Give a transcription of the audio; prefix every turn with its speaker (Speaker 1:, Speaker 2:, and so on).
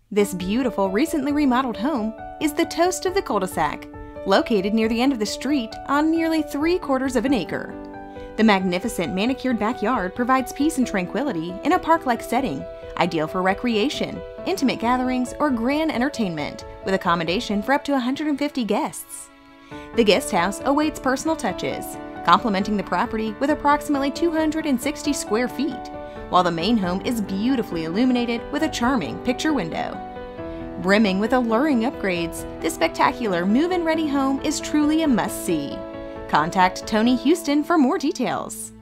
Speaker 1: This beautiful, recently remodeled home is the toast of the cul-de-sac, located near the end of the street on nearly 3/4 of an acre. The magnificent manicured backyard provides peace and tranquility in a park-like setting, ideal for recreation, intimate gatherings, or grand entertainment, with accommodation for up to 150 guests. The guest house awaits personal touches, complementing the property with approximately 260 square feet, while the main home is beautifully illuminated with a charming picture window. Brimming with alluring upgrades, this spectacular move-in ready home is truly a must-see. Contact Tony Houston for more details.